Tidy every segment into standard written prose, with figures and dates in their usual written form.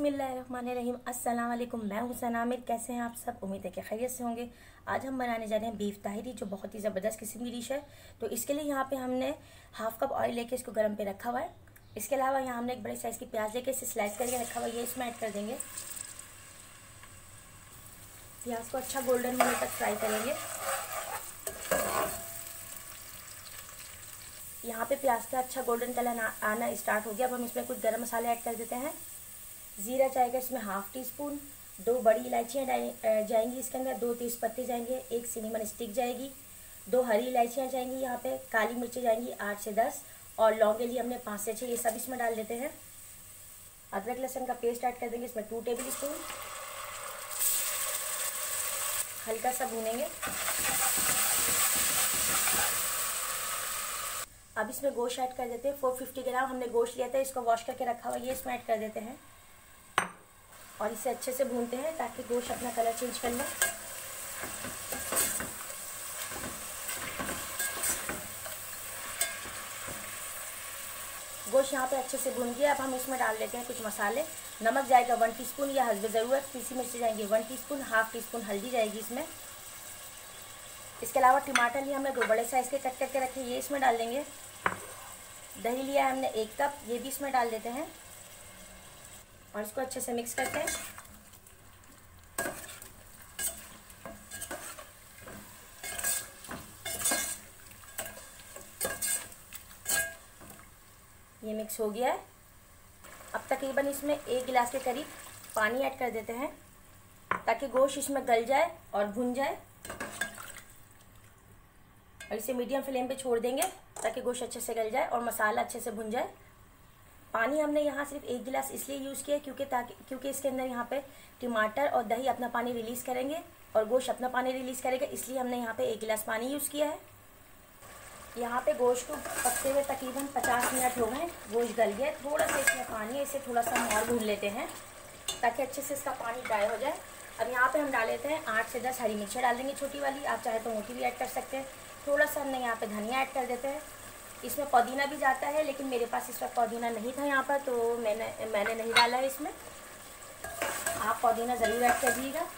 बिस्मिल्लाहिर्रहमानिर्रहीम। अस्सलाम वालेकुम। मैं हूं सना आमिर। कैसे हैं आप सब? उम्मीद है कि खैरियत से होंगे। आज हम बनाने जा रहे हैं बीफ ताहिरी, जो बहुत ही ज़बरदस्त किस्म की डिश है। तो इसके लिए यहाँ पे हमने हाफ कप ऑयल लेके इसको गर्म पे रखा हुआ है। इसके अलावा यहाँ हमने एक बड़े साइज़ की प्याज लेके इसे स्लाइस करके रखा हुआ है, ये इसमें ऐड कर देंगे। प्याज को अच्छा गोल्डन होने तक फ्राई करेंगे। यहाँ पे प्याज का अच्छा गोल्डन कलर आना स्टार्ट हो गया। अब हम इसमें कुछ गरम मसाले ऐड कर देते हैं। ज़ीरा जाएगा इसमें हाफ टी स्पून, 2 बड़ी इलायचियाँ जाएंगी इसके अंदर, 2 तेज़ पत्ते जाएंगे, 1 सिनेमन स्टिक जाएगी, 2 हरी इलायचियाँ जाएंगी, यहाँ पे काली मिर्ची जाएंगी 8 से 10 और लौंगे लिए हमने 5 से 6, ये सब इसमें डाल देते हैं। अदरक लहसुन का पेस्ट ऐड कर देंगे इसमें 2 टेबल स्पून। हल्का सा भूनेंगे। अब इसमें गोश्त ऐड कर देते हैं। 450 ग्राम हमने गोश्त लिया था, इसको वॉश करके रखा हुआ, ये इसमें ऐड कर देते हैं और इसे अच्छे से भूनते हैं ताकि गोश्त अपना कलर चेंज कर ले। गोश्त यहाँ पे अच्छे से भून गया। अब हम इसमें डाल देते हैं कुछ मसाले। नमक जाएगा 1 टीस्पून या हस्ब ज़रूरत। पीसी मिर्ची जाएंगी 1 टीस्पून, हाफ टी स्पून हल्दी जाएगी इसमें। इसके अलावा टमाटर लिए हमने 2 बड़े साइज़ के कट करके रखे, ये इसमें डाल देंगे। दही लिया है हमने 1 कप, ये भी इसमें डाल देते हैं और इसको अच्छे से मिक्स करते हैं। ये मिक्स हो गया है। अब तकरीबन इसमें 1 गिलास के करीब पानी ऐड कर देते हैं ताकि गोश्त इसमें गल जाए और भुन जाए। और इसे मीडियम फ्लेम पे छोड़ देंगे ताकि गोश्त अच्छे से गल जाए और मसाला अच्छे से भुन जाए। पानी हमने यहाँ सिर्फ 1 गिलास इसलिए यूज़ किया क्योंकि इसके अंदर यहाँ पे टमाटर और दही अपना पानी रिलीज़ करेंगे और गोश्त अपना पानी रिलीज़ करेगा, इसलिए हमने यहाँ पे 1 गिलास पानी यूज़ किया है। यहाँ पे गोश्त को पकते हुए तकरीबन 50 मिनट हो गए। गोश्त गल गया। थोड़ा सा इसमें पानी है, इसे थोड़ा सा और भून लेते हैं ताकि अच्छे से इसका पानी ड्राई हो जाए। अब यहाँ पे हम डाल लेते हैं 8 से 10 हरी मिर्ची डाल देंगे, छोटी वाली, आप चाहे तो मोटी भी ऐड कर सकते हैं। थोड़ा सा हमने यहाँ पे धनिया ऐड कर देते हैं। इसमें पुदीना भी जाता है, लेकिन मेरे पास इस वक्त पुदीना नहीं था यहाँ पर, तो मैंने नहीं डाला है इसमें। आप पुदीना ज़रूर ऐड कर दीजिएगा।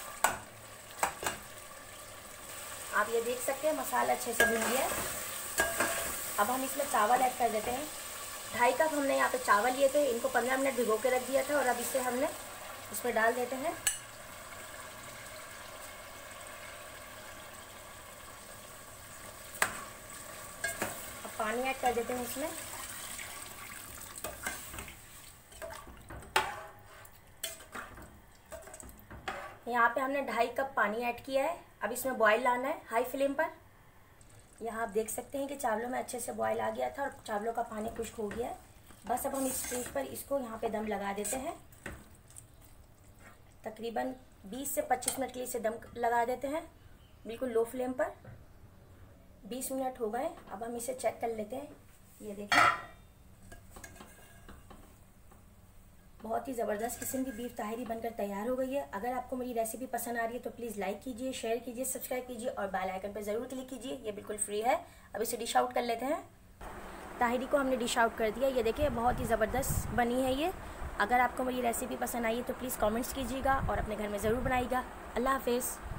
आप ये देख सकते हैं मसाला अच्छे से भून गया है। अब हम इसमें चावल ऐड कर देते हैं। 2.5 कप हमने यहाँ पे चावल लिए थे, इनको 15 मिनट भिगो के रख दिया था और अब इसे हमने इसमें डाल देते हैं। अब पानी ऐड कर देते हैं इसमें। यहाँ पे हमने 2.5 कप पानी ऐड किया है। अब इसमें बॉईल लाना है हाई फ्लेम पर। यहाँ आप देख सकते हैं कि चावलों में अच्छे से बॉईल आ गया था और चावलों का पानी खुश्क हो गया है। बस अब हम इस स्टेज पर इसको यहाँ पे दम लगा देते हैं। तकरीबन 20 से 25 मिनट के लिए इसे दम लगा देते हैं, बिल्कुल लो फ्लेम पर। 20 मिनट हो गए। अब हम इसे चेक कर लेते हैं। ये देखिए, बहुत ही ज़बरदस्त किस्म की बीफ ताहिरी बनकर तैयार हो गई है। अगर आपको मेरी रेसिपी पसंद आ रही है तो प्लीज़ लाइक कीजिए, शेयर कीजिए, सब्सक्राइब कीजिए और बेल आइकन पर ज़रूर क्लिक कीजिए। ये बिल्कुल फ्री है। अब इसे डिश आउट कर लेते हैं। ताहिरी को हमने डिश आउट कर दिया। ये देखिए, बहुत ही ज़बरदस्त बनी है ये। अगर आपको मेरी रेसिपी पसंद आई है तो प्लीज़ कमेंट्स कीजिएगा और अपने घर में ज़रूर बनाइएगा। अल्लाह हाफिज़।